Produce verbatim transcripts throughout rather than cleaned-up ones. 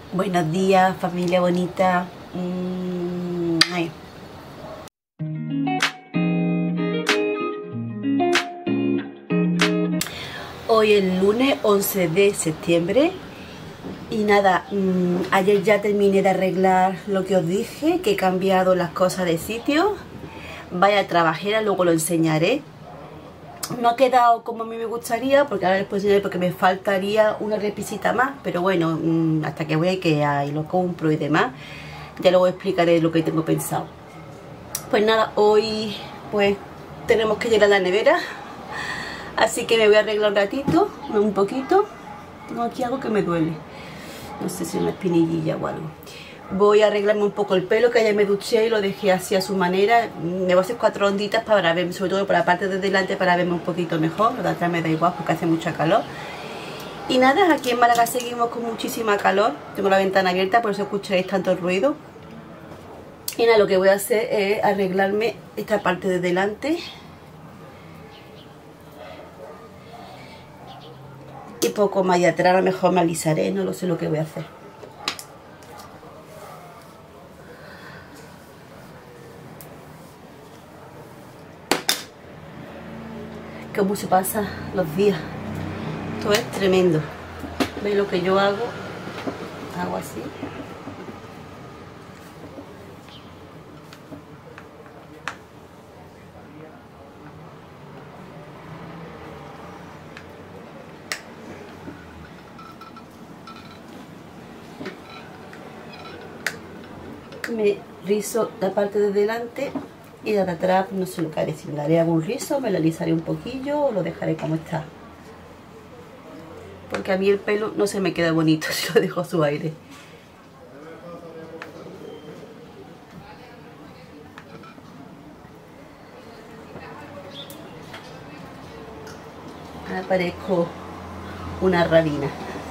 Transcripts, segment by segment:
Buenos días, familia bonita. Mm, ay. Hoy es el lunes once de septiembre y nada, mmm, ayer ya terminé de arreglar lo que os dije, que he cambiado las cosas de sitio. Vaya trabajera, luego lo enseñaré. No ha quedado como a mí me gustaría, porque ahora les puedo enseñar porque me faltaría una repisita más, pero bueno, mmm, hasta que voy a IKEA y lo compro y demás, ya luego explicaré lo que tengo pensado. Pues nada, hoy pues tenemos que llenar la nevera, así que me voy a arreglar un ratito, un poquito. Tengo aquí algo que me duele, no sé si una espinillilla o algo. Voy a arreglarme un poco el pelo, que ayer me duché y lo dejé así a su manera. Me voy a hacer cuatro onditas para verme, sobre todo por la parte de delante, para verme un poquito mejor. Lo de atrás me da igual porque hace mucha calor. Y nada, aquí en Málaga seguimos con muchísima calor. Tengo la ventana abierta, por eso escucharéis tanto ruido. Y nada, lo que voy a hacer es arreglarme esta parte de delante. Y poco más de atrás, a lo mejor me alisaré, no lo sé lo que voy a hacer. Cómo se pasan los días. Esto es tremendo. ¿Veis lo que yo hago? Hago así. Me rizo la parte de delante y la de atrás no sé lo que haré. Si le haré algún rizo, me lo alisaré un poquillo o lo dejaré como está. Porque a mí el pelo no se me queda bonito si lo dejo a su aire. Ahora parezco una rabina.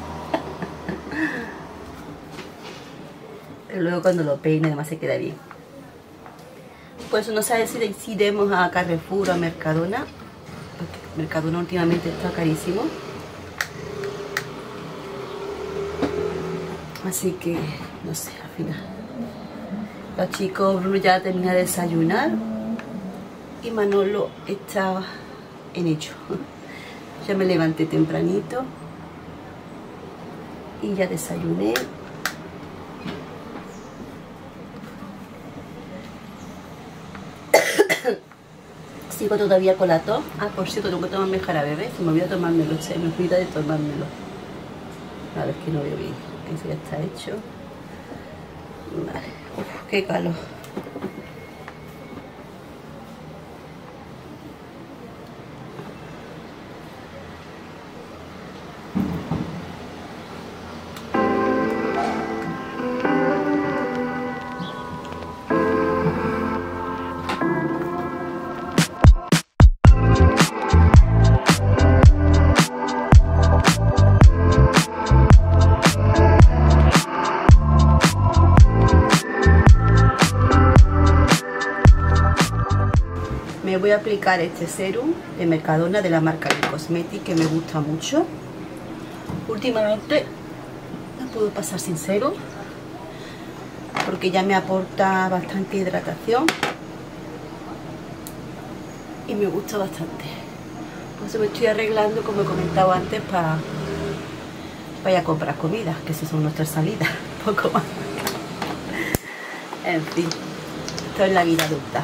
Pero luego cuando lo peine además se queda bien. Pues no sé si iremos a Carrefour o a Mercadona, porque Mercadona últimamente está carísimo. Así que no sé, al final. Los chicos, Bruno ya termina de desayunar y Manolo está en ello. Ya me levanté tempranito y ya desayuné. Sigo todavía con la tos. Ah, por cierto, tengo que tomarme jarabe, ¿ves? Se me olvida tomármelo, se me olvida de tomármelo. A ver, que no veo bien. Eso ya está hecho. Vale. Uf, qué calor. Me voy a aplicar este serum de Mercadona de la marca It Cosmetics, que me gusta mucho. Últimamente no puedo pasar sin serum porque ya me aporta bastante hidratación y me gusta bastante. Por eso me estoy arreglando, como he comentado antes, para pa ir a comprar comida, que esas son nuestras salidas, poco más. En fin, esto es la vida adulta.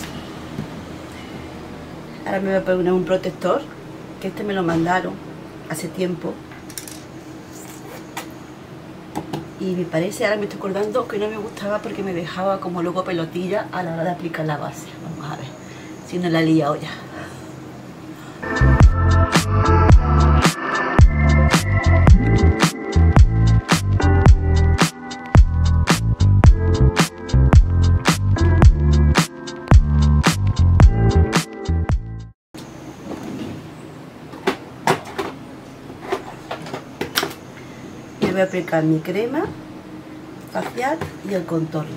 Ahora me voy a poner un protector, que este me lo mandaron hace tiempo. Y me parece, ahora me estoy acordando que no me gustaba porque me dejaba como luego pelotilla a la hora de aplicar la base. Vamos a ver si no la he liado ya. Voy a aplicar mi crema facial y el contorno.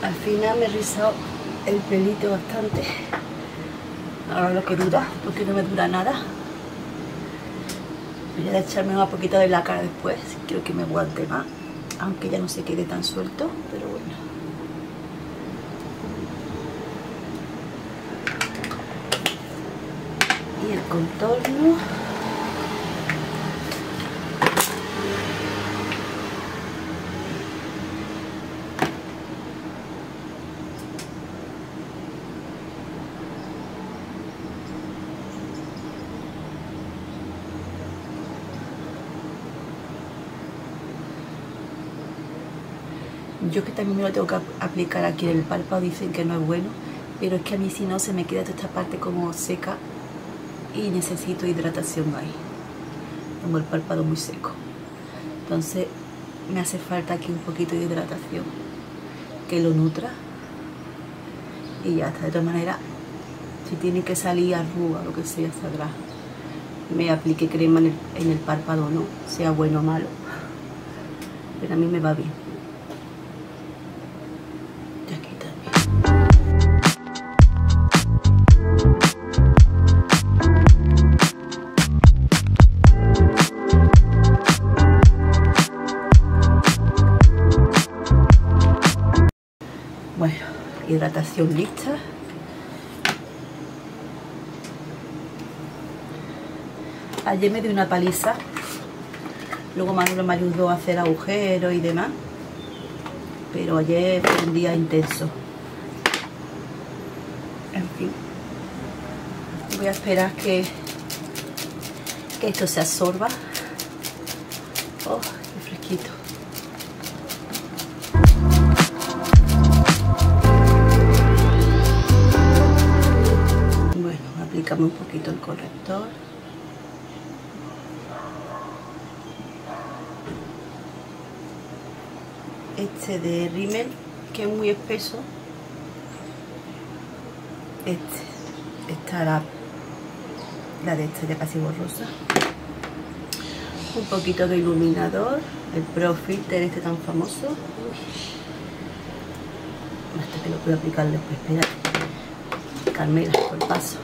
Al final me he rizado el pelito bastante. Ahora lo que dura, porque no me dura nada. Voy a echarme un poquito de la cara después, quiero que me aguante más, aunque ya no se quede tan suelto, pero bueno. Y el contorno. Yo que también me lo tengo que aplicar aquí en el párpado, dicen que no es bueno, pero es que a mí si no se me queda toda esta parte como seca y necesito hidratación ahí. Tengo el párpado muy seco, entonces me hace falta aquí un poquito de hidratación que lo nutra y ya está. De todas maneras, si tiene que salir arruga o lo que sea, saldrá. Me aplique crema en el, en el párpado o no, sea bueno o malo, pero a mí me va bien. Bueno, hidratación lista. Ayer me di una paliza, luego Manolo me ayudó a hacer agujeros y demás, pero ayer fue un día intenso. En fin, voy a esperar que, que esto se absorba. Oh, qué fresquito. Bueno, aplicamos un poquito el corrector. Este de Rimmel, que es muy espeso. Este, esta la, la de esta ya casi borrosa. Un poquito de iluminador, el Pro Filter este tan famoso. Uy. Hasta que lo puedo aplicar después, espérate. Carmela, por paso.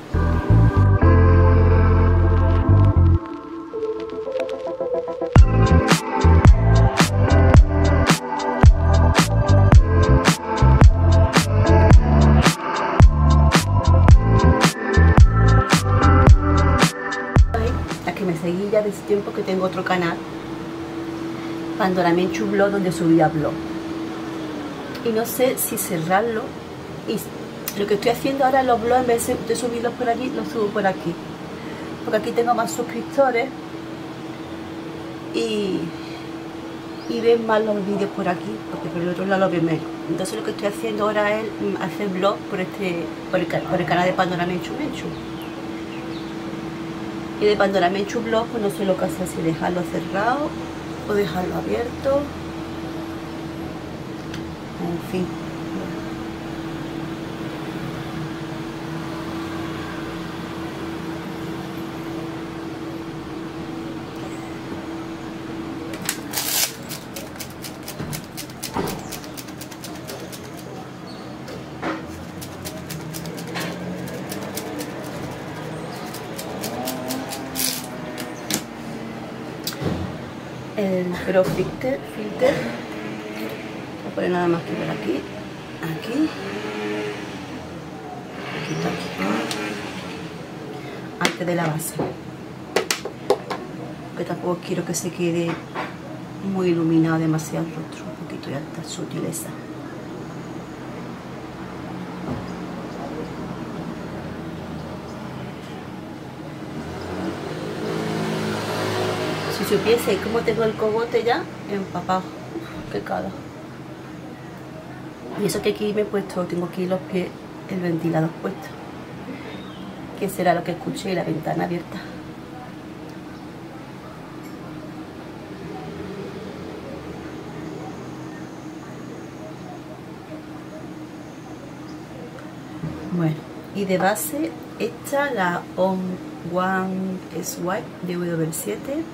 Seguí ya desde tiempo que tengo otro canal, Pandora Menchu Blog, donde subía blog, y no sé si cerrarlo, y lo que estoy haciendo ahora, los blogs, en vez de subirlos por allí, los subo por aquí, porque aquí tengo más suscriptores y, y ven más los vídeos por aquí, porque por el otro lado los ven menos. Entonces lo que estoy haciendo ahora es hacer blog por este por el, por el canal de Pandora Menchu Menchu. Y de Pandora Menchu Blog, pues no sé lo que hacer, si dejarlo cerrado o dejarlo abierto. En fin. El Pro Filter, filter. Voy a poner nada más que por aquí, aquí, aquí, aquí, antes de la base, porque tampoco quiero que se quede muy iluminado demasiado el rostro, un poquito de alta sutileza. Si supiese cómo tengo el cogote ya empapado, uf, qué cara. Y eso que aquí me he puesto, tengo aquí los pies, el ventilador puesto, que será lo que escuché, y la ventana abierta. Bueno, y de base esta, la On One Swipe de W siete.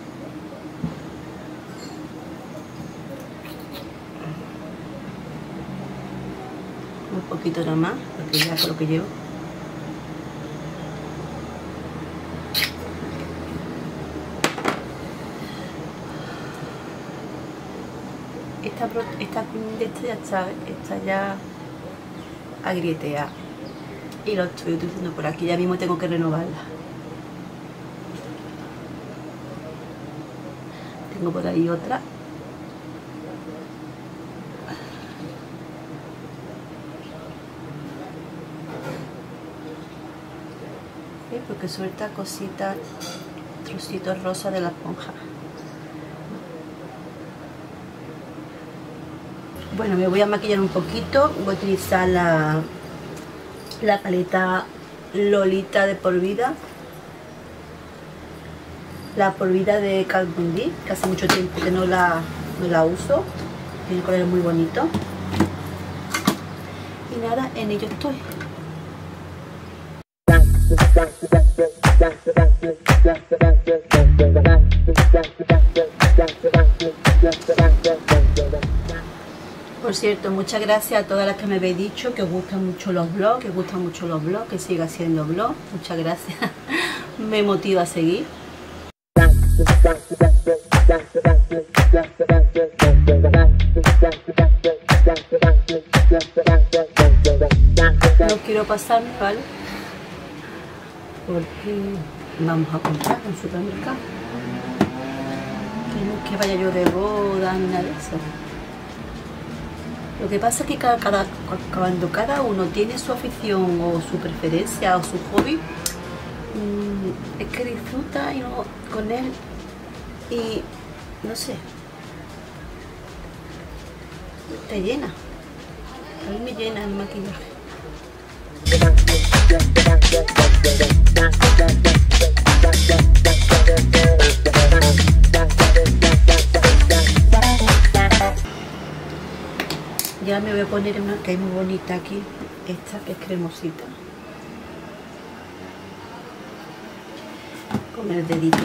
un poquito nada más, porque ya con lo que llevo. Esta, esta de esta ya está, está ya agrieteada y lo estoy utilizando por aquí, ya mismo tengo que renovarla. Tengo por ahí otra. ¿Sí? Porque suelta cositas, trocitos rosa de la esponja. Bueno, me voy a maquillar un poquito. Voy a utilizar la, la paleta Lolita de por vida. La por vida de Kat Von D, que hace mucho tiempo que no la, no la uso. Tiene colores muy bonitos. Y nada, en ello estoy. Por cierto, muchas gracias a todas las que me habéis dicho que os gustan mucho los vlogs, que os gustan mucho los vlogs, que siga haciendo vlogs. Muchas gracias. Me motiva a seguir. No quiero pasarme, ¿vale? Porque vamos a comprar en el supermercado. Que no es que vaya yo de boda ni nada de eso. Lo que pasa es que cada, cada, cuando cada uno tiene su afición o su preferencia o su hobby, mmm, es que disfruta y no, con él y no sé, te llena. A mí me llena el maquillaje. Ya me voy a poner una que es muy bonita aquí, esta que es cremosita, con el dedito.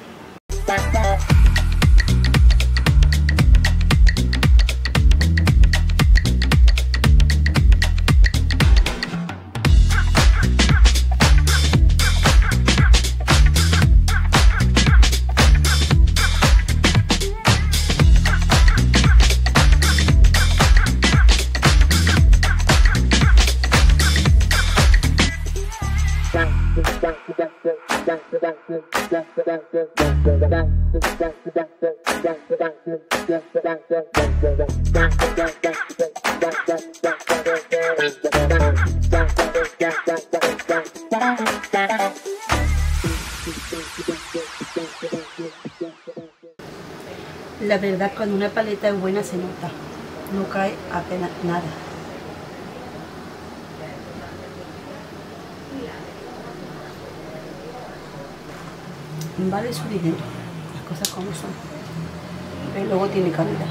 La verdad, cuando una paleta es buena se nota, no cae apenas nada. Vale su dinero, las cosas como son, pero luego tiene calidad.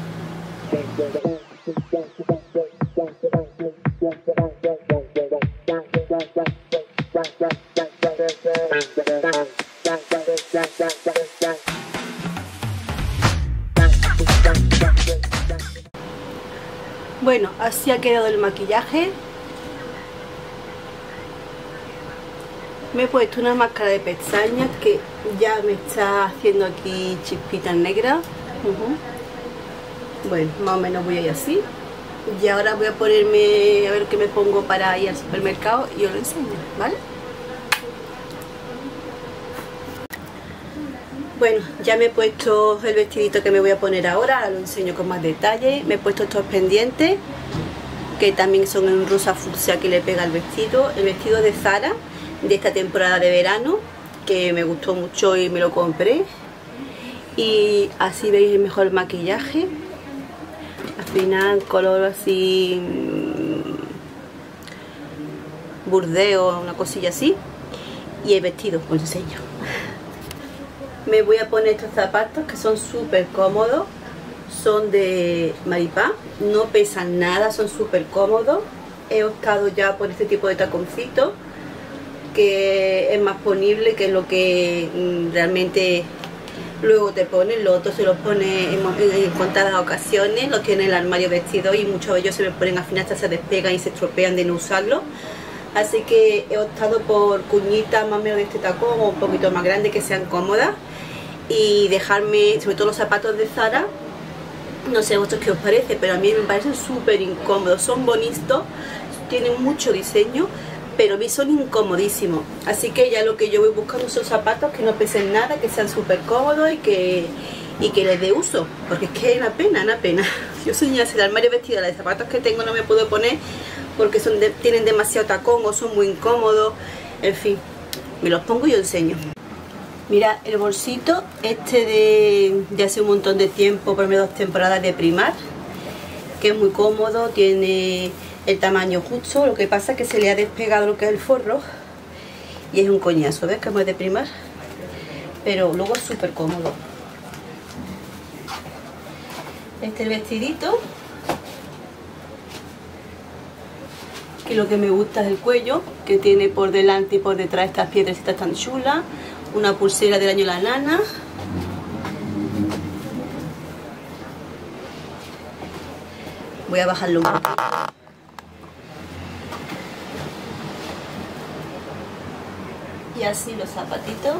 Bueno, así ha quedado el maquillaje. Me he puesto una máscara de pestañas que ya me está haciendo aquí chispitas negras. Uh-huh. Bueno, más o menos voy a ir así. Y ahora voy a ponerme, a ver qué me pongo para ir al supermercado y os lo enseño, ¿vale? Bueno, ya me he puesto el vestidito que me voy a poner ahora, ahora lo enseño con más detalle. Me he puesto estos pendientes, que también son en rosa fucsia que le pega el vestido. El vestido de Zara, de esta temporada de verano, que me gustó mucho y me lo compré. Y así veis el mejor maquillaje. Al final, color así, burdeo, una cosilla así. Y el vestido, os enseño. Me voy a poner estos zapatos que son súper cómodos, son de Maripá, no pesan nada, son súper cómodos. He optado ya por este tipo de taconcito, que es más ponible, que es lo que realmente luego te pones, los otros se los pone en, en contadas ocasiones, los tiene en el armario vestido y muchos de ellos se me ponen al final hasta se despegan y se estropean de no usarlo. Así que he optado por cuñitas más o menos de este tacón o un poquito más grandes que sean cómodas y dejarme, sobre todo los zapatos de Zara, no sé a vosotros qué os parece, pero a mí me parecen súper incómodos, son bonitos, tienen mucho diseño, pero a mí son incomodísimos. Así que ya lo que yo voy buscando son zapatos que no pesen nada, que sean súper cómodos y que, y que les dé uso, porque es que es una pena, una pena. Yo soy ya el armario vestida, de zapatos que tengo no me puedo poner porque son de, tienen demasiado tacón o son muy incómodos, en fin, me los pongo y os enseño. Mira el bolsito este de, de hace un montón de tiempo, por menos dos temporadas de Primark, que es muy cómodo, tiene el tamaño justo, lo que pasa es que se le ha despegado lo que es el forro y es un coñazo, ¿ves? Como es de Primark, pero luego es súper cómodo. Este es el vestidito, que lo que me gusta es el cuello, que tiene por delante y por detrás estas piedrecitas tan chulas, una pulsera del año La Nana, voy a bajarlo un poquito. Y así los zapatitos.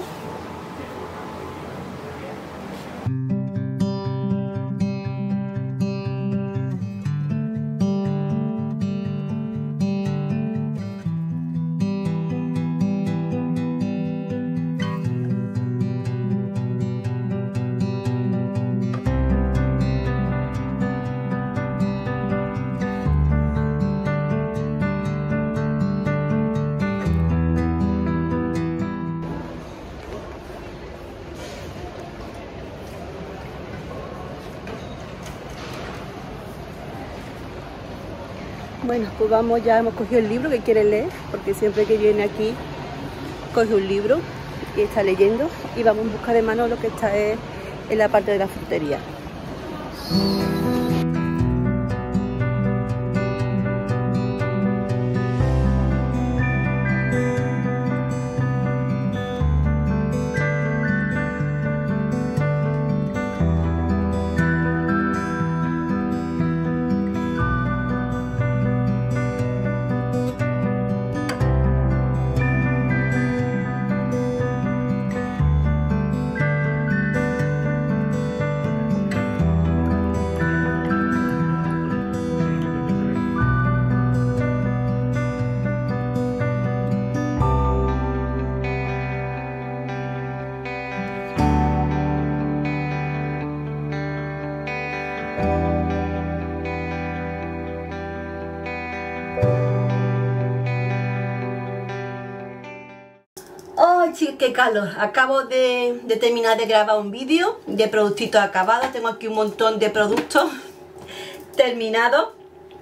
Bueno, pues vamos, ya hemos cogido el libro que quiere leer, porque siempre que viene aquí coge un libro y está leyendo, y vamos en busca de Manolo, que está en la parte de la frutería. ¡Oh, chicos, qué calor! Acabo de, de terminar de grabar un vídeo de productitos acabados. Tengo aquí un montón de productos terminados.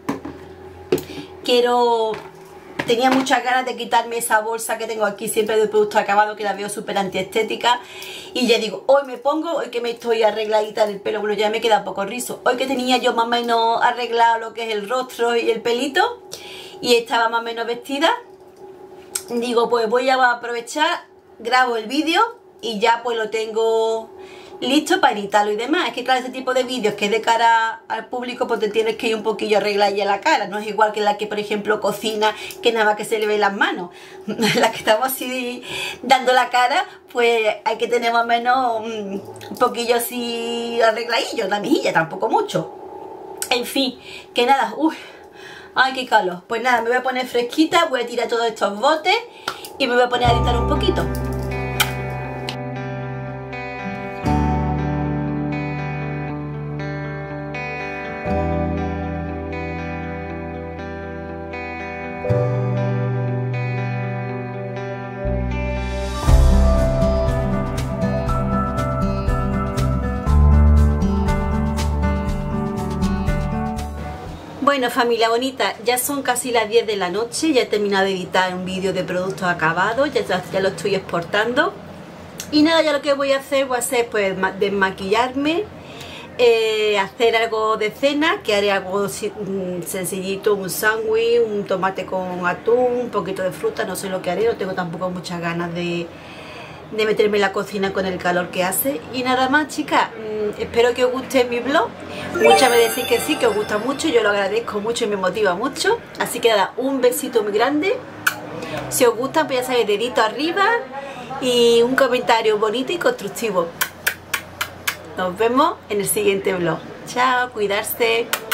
Quiero... Tenía muchas ganas de quitarme esa bolsa que tengo aquí siempre de productos acabados, que la veo súper antiestética. Y ya digo, hoy me pongo, hoy que me estoy arregladita del pelo, bueno, ya me queda un poco rizo. Hoy que tenía yo más o menos arreglado lo que es el rostro y el pelito, y estaba más o menos vestida, digo, pues voy a aprovechar, grabo el vídeo y ya pues lo tengo listo para editarlo y demás. Es que claro, ese tipo de vídeos que de cara al público pues te tienes que ir un poquillo a arreglar ya la cara. No es igual que la que por ejemplo cocina, que nada más que se le ve las manos. La que estamos así dando la cara, pues hay que tener más o menos un poquillo así arregladillo, la mejilla, tampoco mucho. En fin, que nada, uy, ay qué calor. Pues nada, me voy a poner fresquita, voy a tirar todos estos botes y me voy a poner a editar un poquito. Bueno, familia bonita, ya son casi las diez de la noche, ya he terminado de editar un vídeo de productos acabados, ya, ya lo estoy exportando. Y nada, ya lo que voy a hacer, voy a hacer pues desmaquillarme, eh, hacer algo de cena, que haré algo sencillito, un sándwich, un tomate con atún, un poquito de fruta, no sé lo que haré, no tengo tampoco muchas ganas de, de meterme en la cocina con el calor que hace. Y nada más, chicas, mmm, espero que os guste mi vlog. Muchas me decís que sí, que os gusta mucho, yo lo agradezco mucho y me motiva mucho. Así que nada, un besito muy grande. Si os gusta, pues ya sabéis, dedito arriba y un comentario bonito y constructivo. Nos vemos en el siguiente vlog. Chao, cuidarse.